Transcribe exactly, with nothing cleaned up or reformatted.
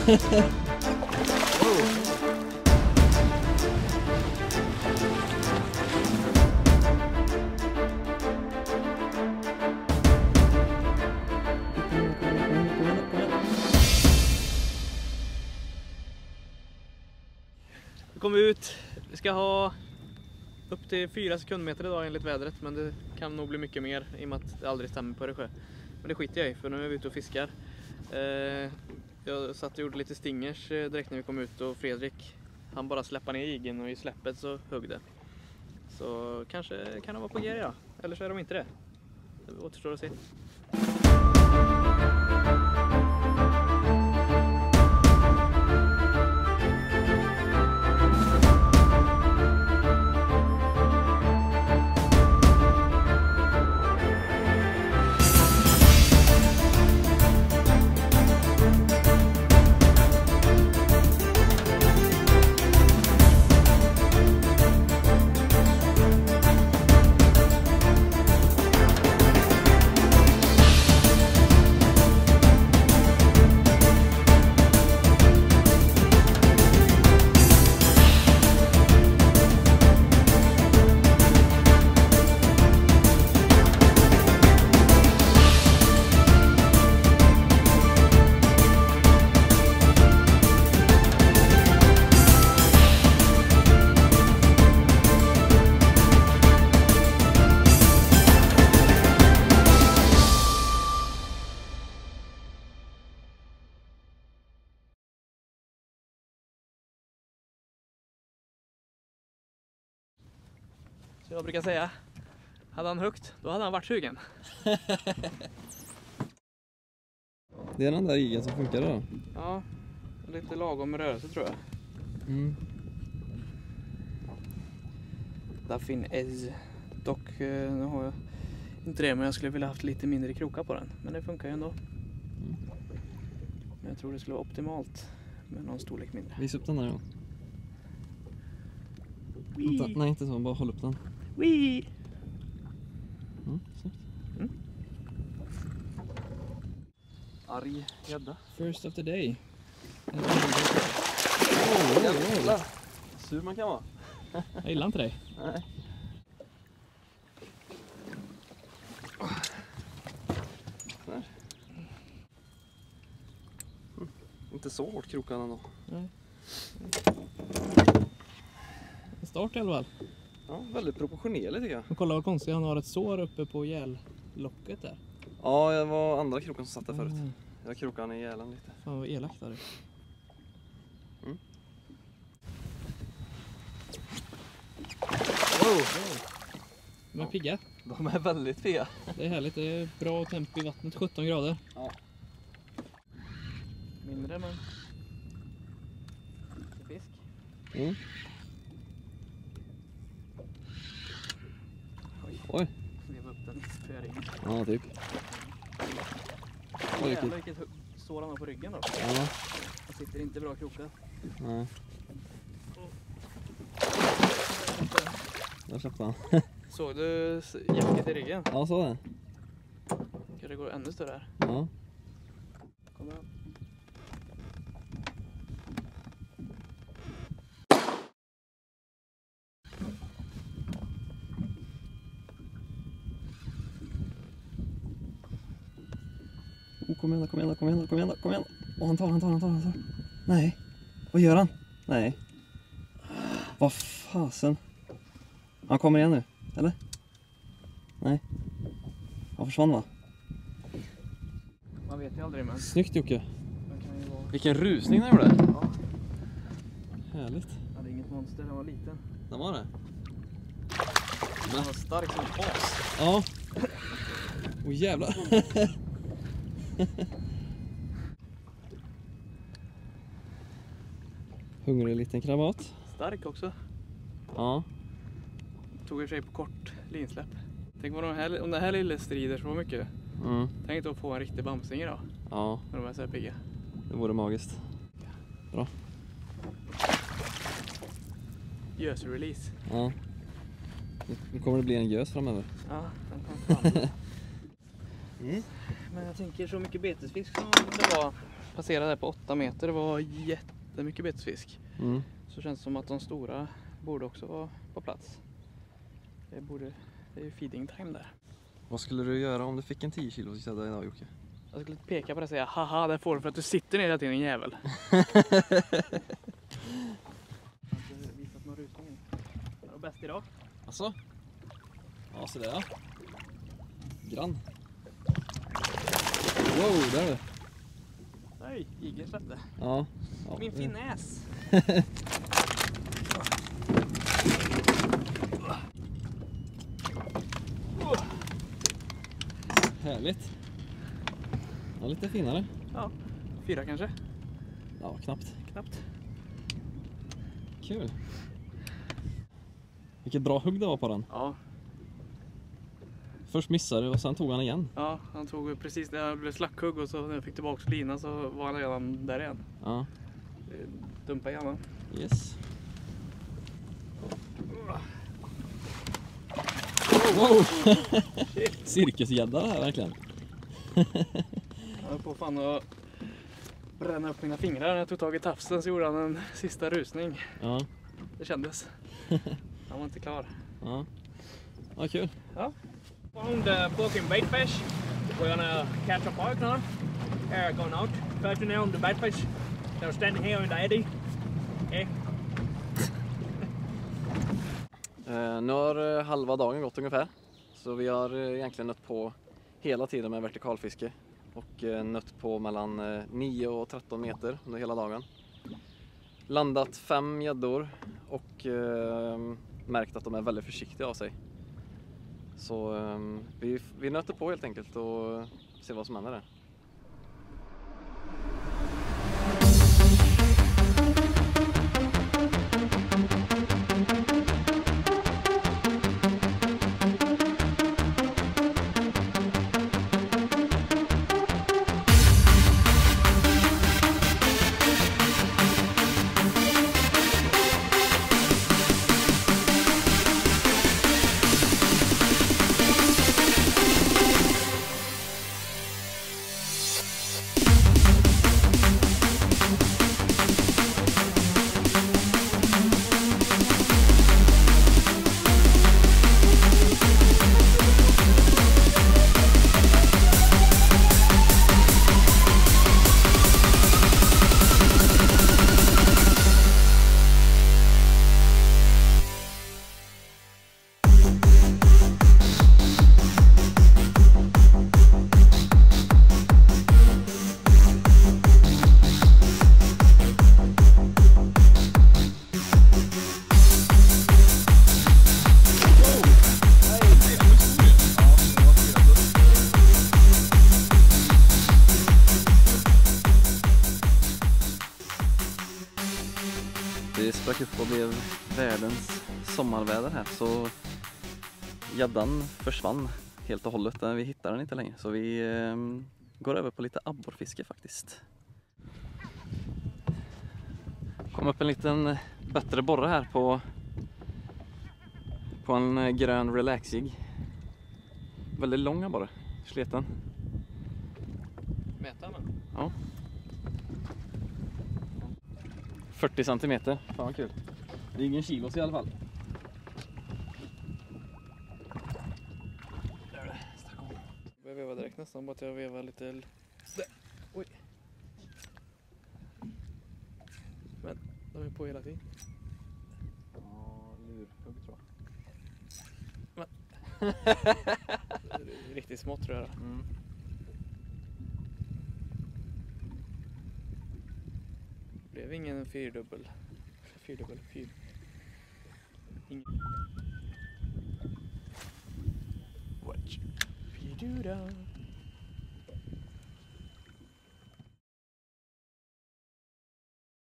Vi kommer ut, vi ska ha upp till fyra sekundmeter idag enligt vädret, men det kan nog bli mycket mer i och med att det aldrig stämmer på det sjö. Men det skiter jag i, för nu är vi ute och fiskar. Eh, jag satt och gjorde lite stingers direkt när vi kom ut och Fredrik, han bara släppte ner igen och i släppet så högg det. Så kanske kan de vara på G ja, eller så är de inte det. Det återstår att se. Så jag brukar säga, hade han högt, då hade han varit sugen. Det är den där igen som funkar då? Ja, lite lagom med rörelse tror jag. Mm. Daffin Ez. Dock, nu har jag inte det, men jag skulle vilja haft lite mindre krokar på den. Men det funkar ju ändå. Mm. Men jag tror det skulle vara optimalt med någon storlek mindre. Visa upp den där då. Vänta, nej, inte så, bara håll upp den. Wee! Mm, snyggt. Mm. Arg gädda. First of the day. Oh, jävlar. Sur man kan vara. Jag gillar inte dig. Nej. Där. Mm. Inte så hårt krokarna då. Nej. Start i alla fall. Ja, väldigt proportionerligt tycker jag. Men kolla vad konstigt, han har ett sår uppe på gällocket där. Ja, det var andra kroken som satt där förut. Mm. Jag krokade han i gälen lite. Fan vad elakt där. Mm. Wow. De är pigga. De är väldigt pigga. Det är härligt, det är bra tempo i vattnet, sjutton grader. Ja. Mindre men fisk. Mm. Oj. Oj. Leva upp den i spöringen. Ja, typ. Oj, Jävlar vilket sår han har på ryggen då. Ja. Han sitter inte bra krokad. Nej. Där släppte han. Såg du jacket i ryggen? Ja, så det. Kan det gå ännu större här? Ja. Kom igen. Oh, kom igen, kom igen, kom igen, kom igen, kom igen. Åh, han tar, han tar, han tar, han tar. Nej. Vad gör han? Nej. Vad fasen. Han kommer igen nu, eller? Nej. Han försvann va? Man vet ju aldrig men. Snyggt Jocke. Man kan ju vara... Vilken rusning den gjorde. Ja. Härligt. Ja, det är inget monster, den var liten. Den var det. Den var stark som as. Ja. Åh jävlar. Hungrig liten krabat. Stark också. Ja. Tog i sig på kort linsläpp. Tänk om, de här, om den här lilla strider så mycket. Mm. Tänk inte att få en riktig bamsing idag. Ja. När de är så här pigga. Det vore magiskt. Bra. Gös-release. Ja. Nu kommer det bli en gös framöver. Ja, den kom fram. Mm. Men jag tänker så mycket betesfisk som det var passerade på åtta meter. Det var jättemycket betesfisk. Mm. Så känns det som att de stora borde också vara på plats. Det, borde, det är ju feeding time där. Vad skulle du göra om du fick en tio kilo gädda idag, Jocke? Jag skulle peka på det och säga, haha, det får du för att du sitter ner hela tiden, en jävel. Jag har inte visat någon rusning. Det var bäst idag. Alltså? Ja, så där ja. Grann. Wow, där är det. Nej, igeln släppte. Ja. Ja. Min finäs. Härligt. Ja, lite finare. Ja, fyra kanske. Ja, knappt. Knappt. Kul. Vilket bra hugg det var på den. Ja, Först missade du och sen tog han igen. ja, han tog precis när jag blev slackhugg och så när jag fick tillbaka linan så var han redan där igen. Ja. Dumpa gärna. Yes. Wow! Cirkusgädda det här verkligen. Jag höll på fan att bränna upp mina fingrar när jag tog tag i tafsen, så gjorde han en sista rusning. Ja. Det kändes. Han var inte klar. Ja. Ja, kul. Ja. Found uh, floating bait fish. We're gonna catch a pike now. They're going out. First now on the bait fish. They're standing here in the eddy. Eh. Eh, nu har eh, halva dagen gått ungefär. Så vi har eh, egentligen nött på hela tiden med vertikalfiske. Och eh, nött på mellan eh, nio och tretton meter under hela dagen. Landat fem gäddor och eh, märkt att de är väldigt försiktiga av sig. Så eh, vi, vi nöter på helt enkelt och ser vad som händer där. Det sprack upp och blev världens sommarväder här, så gäddan försvann helt och hållet. Vi hittar den inte längre, så vi eh, går över på lite abborrfiske faktiskt. Kom upp en liten bättre borre här på på en grön relaxig. Väldigt lång abborre, sleten. Mäta den? Ja. fyrtio centimeter, fan vad kul. Det är ingen kilos i alla fall. Där är det, stack om. Jag vevar direkt nästan, bara att jag vevar lite. Där. Oj. Men de är på hela tiden. Ja, lurhugg tror jag. Det är riktigt smått tror jag. Mm. Det blev ingen fyrdubbel. Fyrdubbel, fyr. Ingen. Watch. Fyrdubbel.